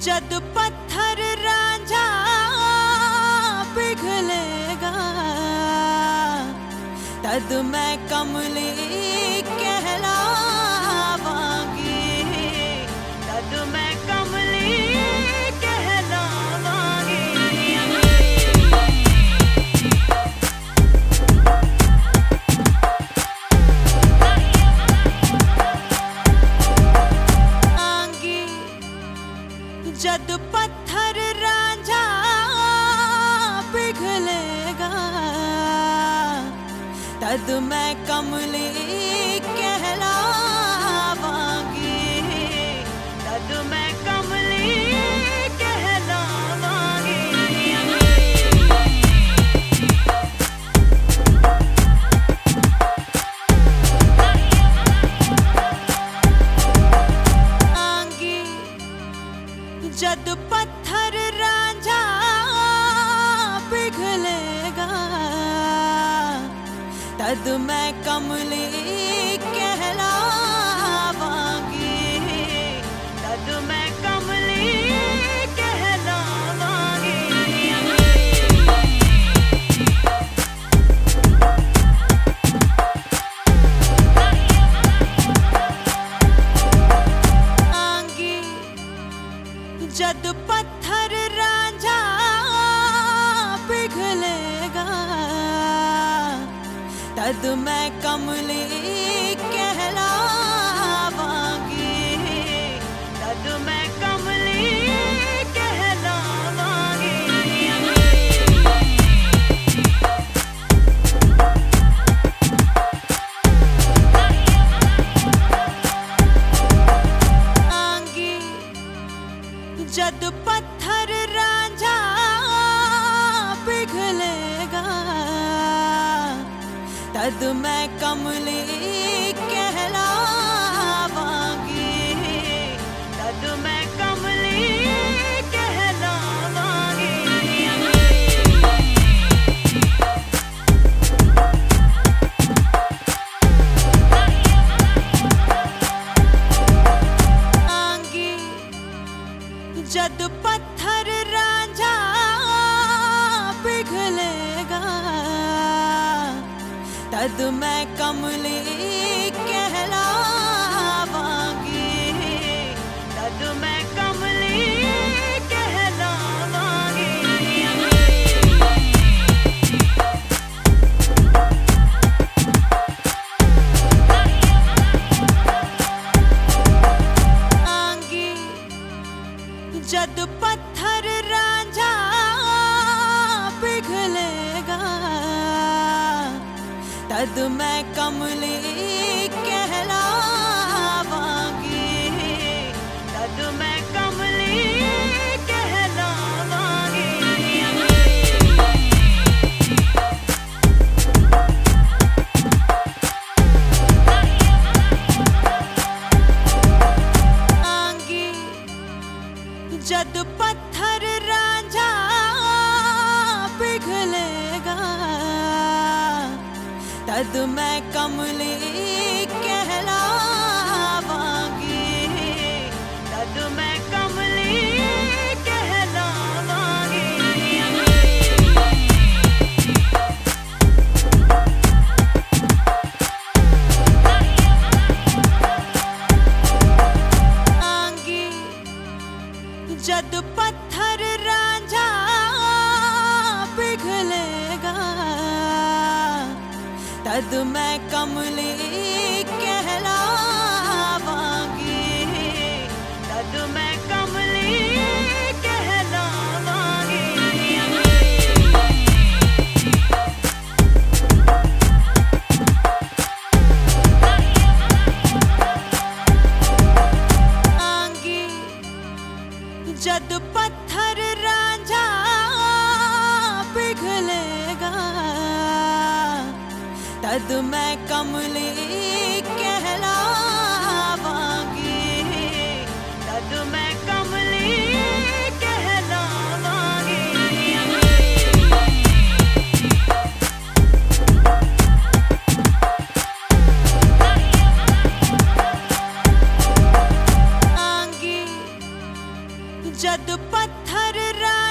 जद पत्थर रांझा पिघलेगा तद मैं कमली कहलावांगी, तद मैं कमली कहलावांगी। जद पत्थर रांझा पिघलेगा तद मैं कमली कहलावांगी, तद मैं कमली कहलावांगी। जद पत्थर रांझा पिघलेगा तद मैं कमली कहलावांगी, तद मैं कमली कहलावांगी। जद पत्थर रांझा पिघलेगा तद मैं कमली कहलावांगी, तद मैं कमली कहलावांगी। जद पत्थर रांझा पिघलेगा तद मैं कमली कहलावांगी, तद मैं कमली कहलावांगी। जद पत्थर रांझा पिघलेगा तद मैं कमली कहलावांगी, तद मैं कमली कहलावांगी। जद पत्थर रांझा पिघलेगा तद मैं कमली कहलावांगी, तद मैं कमली कहलावांगी। जद पत्थर रांझा पिघलेगा तद मैं कमली कहलावांगी, तद मैं कमली कहलावांगी। जद पत्थर रांझा पिघलेगा तद मैं कमली कहलावांगी, तद मैं कमली कहलावांगी। जद पत्थर रांझा पिघलेगा तद मैं कमली कहलावांगी, तद मैं कमली कहलावांगी। जद पत्थर